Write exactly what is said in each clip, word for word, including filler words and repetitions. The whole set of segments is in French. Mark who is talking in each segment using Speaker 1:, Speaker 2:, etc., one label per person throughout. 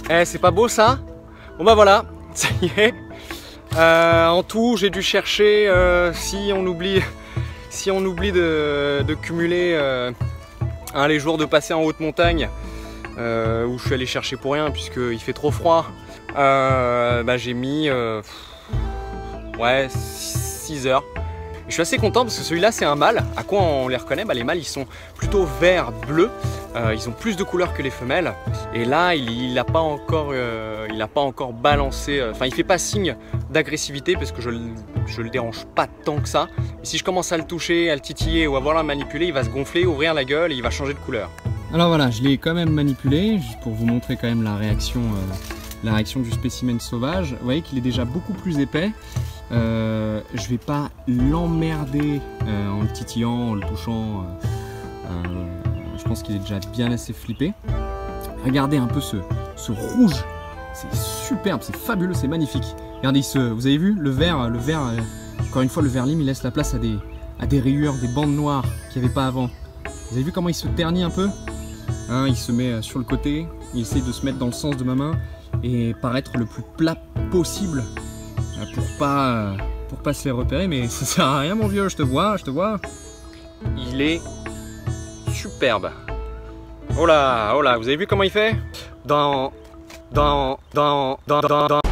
Speaker 1: Eh, c'est pas beau ça? Bon bah voilà, ça y est. Euh, en tout, j'ai dû chercher, euh, si on oublie, si on oublie de, de cumuler euh, hein, les jours de passer en haute montagne, euh, où je suis allé chercher pour rien puisqu'il fait trop froid, euh, bah, j'ai mis euh, ouais, six heures. Je suis assez content parce que celui-là c'est un mâle. À quoi on les reconnaît? Bah, les mâles ils sont plutôt vert bleu, euh, ils ont plus de couleurs que les femelles. Et là il n'a pas encore, euh, il a pas encore balancé, enfin euh, il fait pas signe d'agressivité parce que je, je le dérange pas tant que ça. Et si je commence à le toucher, à le titiller ou à vouloir le manipuler, il va se gonfler, ouvrir la gueule et il va changer de couleur.
Speaker 2: Alors voilà, je l'ai quand même manipulé juste pour vous montrer quand même la réaction, euh, la réaction du spécimen sauvage. Vous voyez qu'il est déjà beaucoup plus épais. Euh, je vais pas l'emmerder euh, en le titillant, en le touchant. Euh, euh, je pense qu'il est déjà bien assez flippé. Regardez un peu ce, ce rouge, c'est superbe, c'est fabuleux, c'est magnifique. Regardez, ce, vous avez vu le vert, le vert, euh, encore une fois le vert lime, il laisse la place à des, à des rayures, des bandes noires qu'il n'y avait pas avant. Vous avez vu comment il se ternit un peu, hein, il se met sur le côté, il essaie de se mettre dans le sens de ma main et paraître le plus plat possible. Pour pas, pour pas se les repérer, mais ça sert à rien mon vieux, je te vois, je te vois.
Speaker 1: Il est superbe. Oh là, oh là, vous avez vu comment il fait? Dans, dans, dans, dans, dans, dans.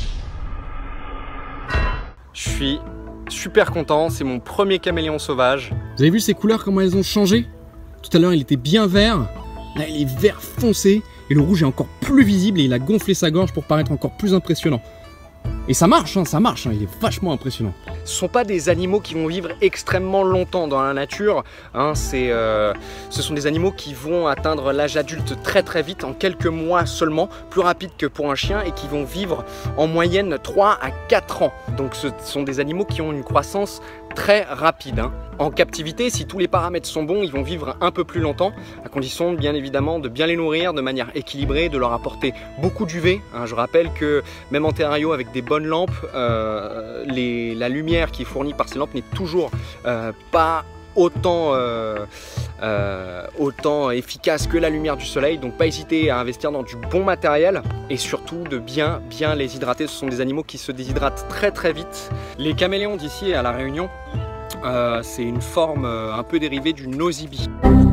Speaker 1: Je suis super content, c'est mon premier caméléon sauvage.
Speaker 2: Vous avez vu ces couleurs, comment elles ont changé? Tout à l'heure il était bien vert, là il est vert foncé, et le rouge est encore plus visible et il a gonflé sa gorge pour paraître encore plus impressionnant. Et ça marche, hein, ça marche, hein, il est vachement impressionnant.
Speaker 1: Ce ne sont pas des animaux qui vont vivre extrêmement longtemps dans la nature, hein, c'est, euh, ce sont des animaux qui vont atteindre l'âge adulte très très vite, en quelques mois seulement, plus rapide que pour un chien, et qui vont vivre en moyenne trois à quatre ans. Donc ce sont des animaux qui ont une croissance très rapide. Hein. En captivité, si tous les paramètres sont bons, ils vont vivre un peu plus longtemps, à condition bien évidemment de bien les nourrir de manière équilibrée, de leur apporter beaucoup d'U V. Hein. Je rappelle que même en terrario avec des bonnes lampes, euh, les, la lumière qui est fournie par ces lampes n'est toujours euh, pas autant, euh, euh, autant efficace que la lumière du soleil, donc pas hésiter à investir dans du bon matériel et surtout de bien bien les hydrater. Ce sont des animaux qui se déshydratent très très vite. Les caméléons d'ici à La Réunion, euh, c'est une forme euh, un peu dérivée du nosibi.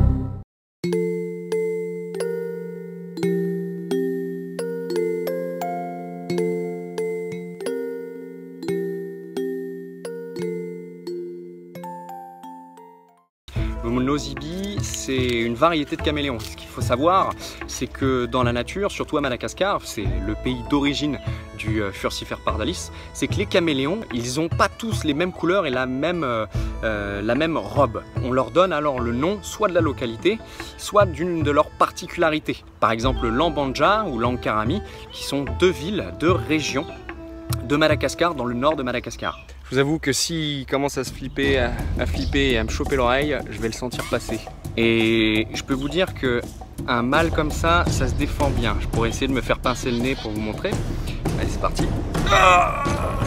Speaker 1: Le nosibi, c'est une variété de caméléon. Ce qu'il faut savoir, c'est que dans la nature, surtout à Madagascar, c'est le pays d'origine du Furcifer pardalis, c'est que les caméléons, ils n'ont pas tous les mêmes couleurs et la même, euh, la même robe. On leur donne alors le nom soit de la localité, soit d'une de leurs particularités. Par exemple, Lambandja ou Lankarami, qui sont deux villes, deux régions de Madagascar, dans le nord de Madagascar. Je vous avoue que s'il commence à se flipper, à, à flipper et à me choper l'oreille, je vais le sentir passer. Et je peux vous dire que un mâle comme ça, ça se défend bien. Je pourrais essayer de me faire pincer le nez pour vous montrer. Allez, c'est parti. Ah,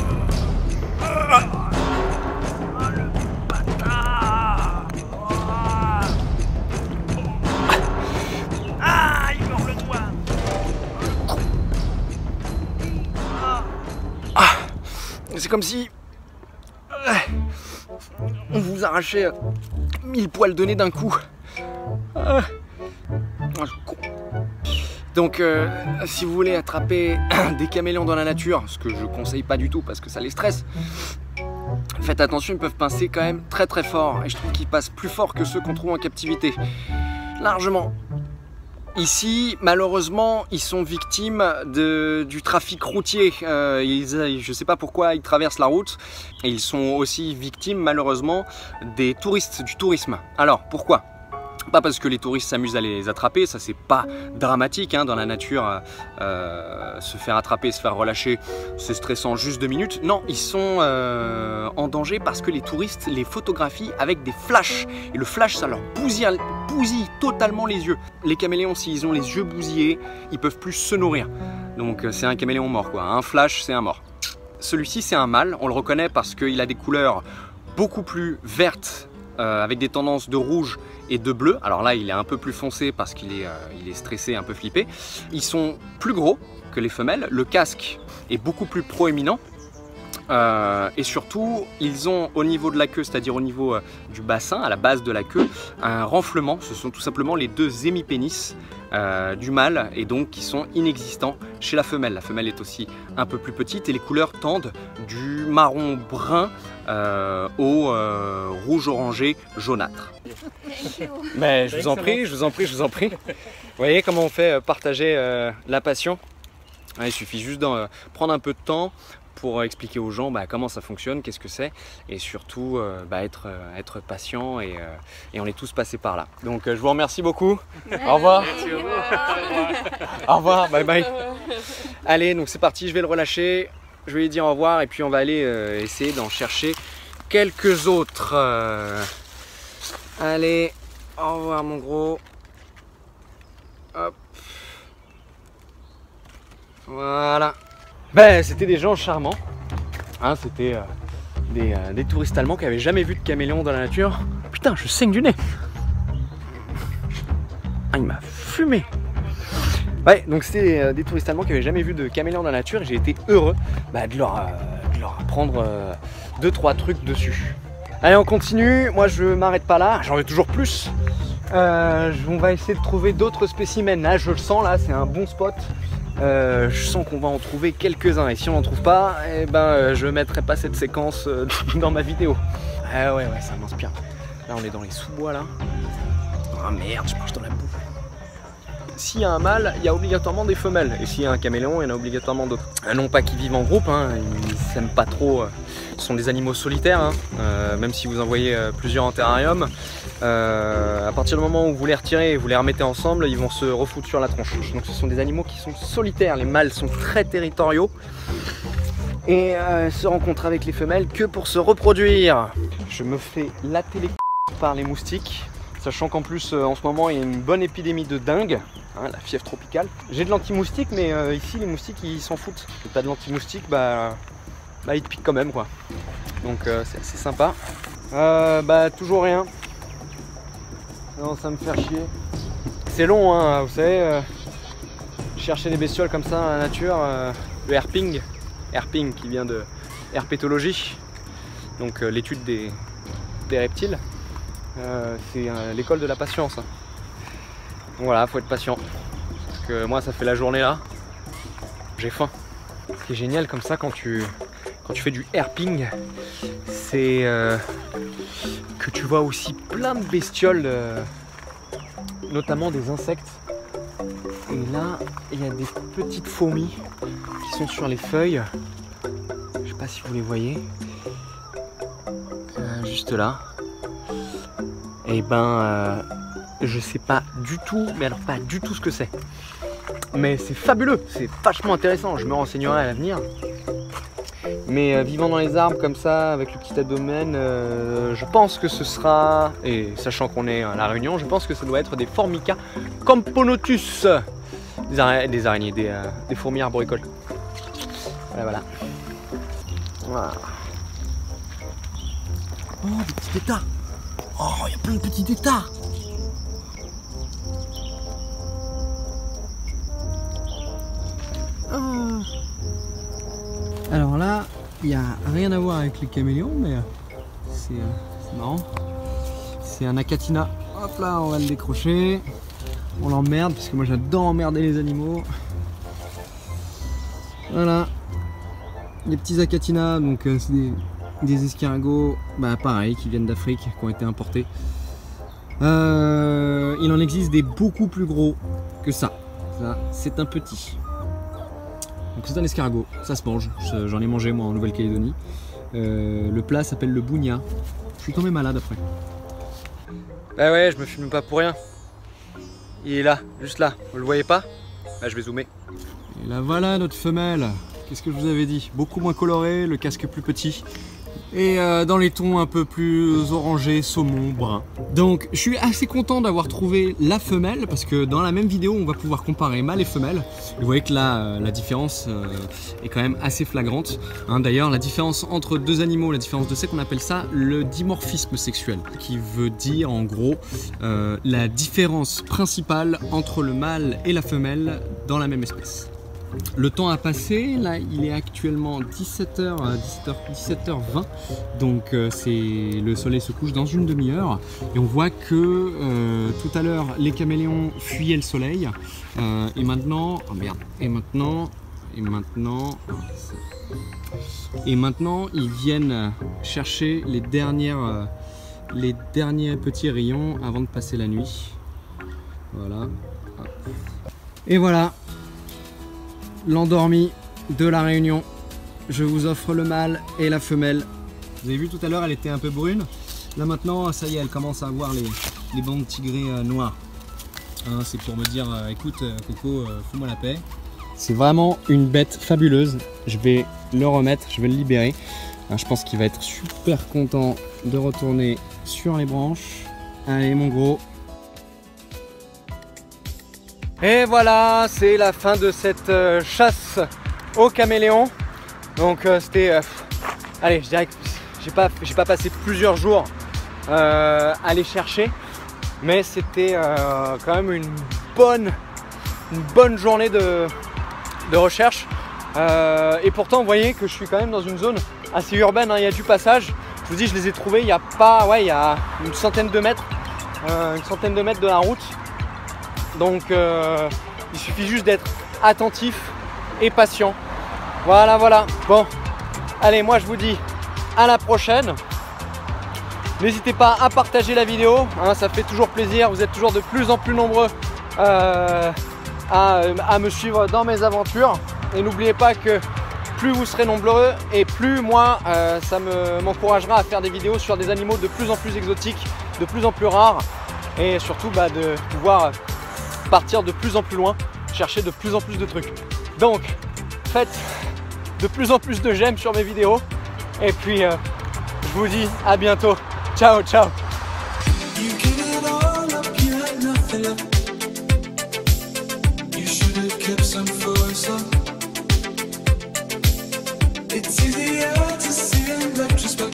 Speaker 1: ah, ah, le bâtard. Ah, il mord le doigt. Ah, c'est comme si on vous arrachait mille poils de nez d'un coup. Ah. Donc euh, si vous voulez attraper des caméléons dans la nature, ce que je conseille pas du tout parce que ça les stresse, faites attention, ils peuvent pincer quand même très très fort. Et je trouve qu'ils passent plus fort que ceux qu'on trouve en captivité. Largement. Ici, malheureusement, ils sont victimes de, du trafic routier. Euh, ils, je ne sais pas pourquoi ils traversent la route. Et ils sont aussi victimes, malheureusement, des touristes, du tourisme. Alors, pourquoi ? Pas parce que les touristes s'amusent à les attraper, ça c'est pas dramatique hein, dans la nature, euh, se faire attraper, se faire relâcher, c'est stressant juste deux minutes. Non, ils sont euh, en danger parce que les touristes les photographient avec des flashs. Et le flash, ça leur bousille, bousille totalement les yeux. Les caméléons, s'ils ont les yeux bousillés, ils peuvent plus se nourrir. Donc c'est un caméléon mort quoi, un flash c'est un mort. Celui-ci c'est un mâle, on le reconnaît parce qu'il a des couleurs beaucoup plus vertes euh, avec des tendances de rouge et de bleu. Alors là, il est un peu plus foncé parce qu'il est, euh, il est stressé, un peu flippé. Ils sont plus gros que les femelles. Le casque est beaucoup plus proéminent. Euh, et surtout, ils ont au niveau de la queue, c'est-à-dire au niveau euh, du bassin, à la base de la queue, un renflement. Ce sont tout simplement les deux hémipénis euh, du mâle et donc qui sont inexistants chez la femelle. La femelle est aussi un peu plus petite et les couleurs tendent du marron brun euh, au euh, rouge orangé jaunâtre. Mais je vous en prie, je vous en prie, je vous en prie. Vous voyez comment on fait partager euh, la passion? Ouais, il suffit juste de euh, prendre un peu de temps pour expliquer aux gens bah, comment ça fonctionne, qu'est-ce que c'est, et surtout euh, bah, être, euh, être patient, et, euh, et on est tous passés par là. Donc euh, je vous remercie beaucoup. Au revoir. Merci, au revoir. Au revoir, bye bye. Allez, donc c'est parti, je vais le relâcher, je vais lui dire au revoir, et puis on va aller euh, essayer d'en chercher quelques autres. Euh... Allez, au revoir mon gros. Hop. Voilà. Ben, c'était des gens charmants, hein, c'était euh, des, euh, des touristes allemands qui n'avaient jamais vu de caméléon dans la nature. Putain, je saigne du nez. Ah, il m'a fumé. Ouais, donc c'était euh, des touristes allemands qui n'avaient jamais vu de caméléon dans la nature et j'ai été heureux bah, de, leur, euh, de leur apprendre euh, deux trois trucs dessus. Allez, on continue, moi je m'arrête pas là, j'en veux toujours plus. Euh, on va essayer de trouver d'autres spécimens, là je le sens, là c'est un bon spot. Euh, je sens qu'on va en trouver quelques-uns et si on n'en trouve pas, eh ben, euh, je ne mettrai pas cette séquence euh, dans ma vidéo. Ah ouais, ouais, ça m'inspire. Là, on est dans les sous-bois, là. Ah merde, je marche dans la boue. S'il y a un mâle, il y a obligatoirement des femelles. Et s'il y a un caméléon, il y en a obligatoirement d'autres. Ah, non pas qu'ils vivent en groupe, hein, ils s'aiment pas trop. Euh, ce sont des animaux solitaires, hein, euh, même si vous en voyez euh, plusieurs en terrarium. Euh, à partir du moment où vous les retirez et vous les remettez ensemble, ils vont se refoutre sur la tronche. Donc ce sont des animaux qui sont solitaires. Les mâles sont très territoriaux et euh, se rencontrent avec les femelles que pour se reproduire. Je me fais latter les par les moustiques, sachant qu'en plus euh, en ce moment il y a une bonne épidémie de dengue, hein, la fièvre tropicale. J'ai de l'anti-moustique, mais euh, ici les moustiques ils s'en foutent. Si t'as de l'anti-moustique, bah, bah ils te piquent quand même quoi. Donc euh, c'est assez sympa. Euh, bah toujours rien. Non, ça me fait chier. C'est long, hein, vous savez, euh, chercher des bestioles comme ça dans la nature, euh, le herping, herping qui vient de herpétologie, donc euh, l'étude des, des reptiles, euh, c'est euh, l'école de la patience. Hein. Voilà, faut être patient, parce que moi ça fait la journée là, j'ai faim. Ce qui est génial comme ça quand tu, quand tu fais du herping, c'est euh, que tu vois aussi plein de bestioles, euh, notamment des insectes. Et là, il y a des petites fourmis qui sont sur les feuilles. Je sais pas si vous les voyez. Euh, juste là. Et ben, euh, je sais pas du tout, mais alors pas du tout ce que c'est. Mais c'est fabuleux, c'est vachement intéressant. Je me renseignerai à l'avenir. Mais euh, vivant dans les arbres comme ça, avec le petit abdomen, euh, je pense que ce sera, et sachant qu'on est à La Réunion, je pense que ça doit être des Formica Camponotus, des, ara des araignées, des, euh, des fourmis arboricoles. Voilà, voilà. Voilà. Oh, des petits états. Oh, il y a plein de petits états. Oh. Alors là, il n'y a rien à voir avec les caméléons, mais c'est euh, marrant. C'est un acatina. Hop là, on va le décrocher. On l'emmerde, parce que moi j'adore emmerder les animaux. Voilà. Les petits acatina, donc euh, c'est des, des escargots, bah pareil, qui viennent d'Afrique, qui ont été importés. Euh, il en existe des beaucoup plus gros que ça. Ça, c'est un petit. Donc c'est un escargot, ça se mange, j'en ai mangé moi en Nouvelle-Calédonie. Euh, le plat s'appelle le bougna. Je suis tombé malade après. Bah ouais, je me filme pas pour rien. Il est là, juste là, vous le voyez pas? Là je vais zoomer. Et là voilà notre femelle. Qu'est-ce que je vous avais dit? Beaucoup moins colorée, le casque plus petit.
Speaker 2: et euh, dans les tons un peu plus orangés, saumon, brun. Donc je suis assez content d'avoir trouvé la femelle parce que dans la même vidéo on va pouvoir comparer mâle et femelle. Vous voyez que là euh, la différence euh, est quand même assez flagrante. Hein, d'ailleurs la différence entre deux animaux, la différence de sexe, on appelle ça le dimorphisme sexuel, qui veut dire en gros euh, la différence principale entre le mâle et la femelle dans la même espèce. Le temps a passé, là il est actuellement dix-sept heures, dix-sept heures vingt, donc euh, c'est le soleil se couche dans une demi-heure et on voit que euh, tout à l'heure les caméléons fuyaient le soleil euh, et maintenant, oh merde, et maintenant, et maintenant, et maintenant ils viennent chercher les dernières, euh, les derniers petits rayons avant de passer la nuit. Voilà. Et voilà. L'endormi de la Réunion. Je vous offre le mâle et la femelle. Vous avez vu tout à l'heure, elle était un peu brune. Là maintenant, ça y est, elle commence à avoir les, les bandes tigrées euh, noires. Hein, c'est pour me dire, euh, écoute euh, Coco, euh, fous-moi la paix. C'est vraiment une bête fabuleuse. Je vais le remettre, je vais le libérer. Hein, je pense qu'il va être super content de retourner sur les branches. Allez mon gros.
Speaker 1: Et voilà, c'est la fin de cette euh, chasse au caméléon. Donc euh, c'était, euh, allez, je dirais que j'ai pas, j'ai pas passé plusieurs jours euh, à les chercher, mais c'était euh, quand même une bonne, une bonne journée de, de recherche. Euh, et pourtant, vous voyez que je suis quand même dans une zone assez urbaine. Hein, il y a du passage. Je vous dis, je les ai trouvés il y a pas, ouais, il y a une centaine de mètres, euh, une centaine de mètres de la route. Donc euh, il suffit juste d'être attentif et patient. Voilà, voilà. Bon, allez, moi je vous dis à la prochaine. N'hésitez pas à partager la vidéo, hein, ça fait toujours plaisir. Vous êtes toujours de plus en plus nombreux euh, à, à me suivre dans mes aventures. Et n'oubliez pas que plus vous serez nombreux et plus moi euh, ça m'encouragera à faire des vidéos sur des animaux de plus en plus exotiques, de plus en plus rares. Et surtout bah, de pouvoir partir de plus en plus loin, chercher de plus en plus de trucs. Donc faites de plus en plus de j'aime sur mes vidéos et puis euh, je vous dis à bientôt. Ciao ciao.